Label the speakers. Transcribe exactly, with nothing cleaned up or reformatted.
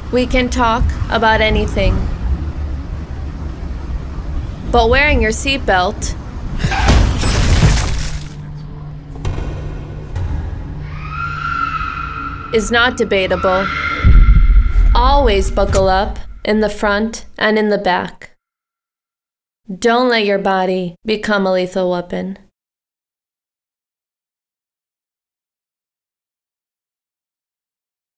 Speaker 1: We can talk about anything. But wearing your seatbelt is not debatable. Always buckle up in the front and in the back. Don't let your body become a lethal weapon.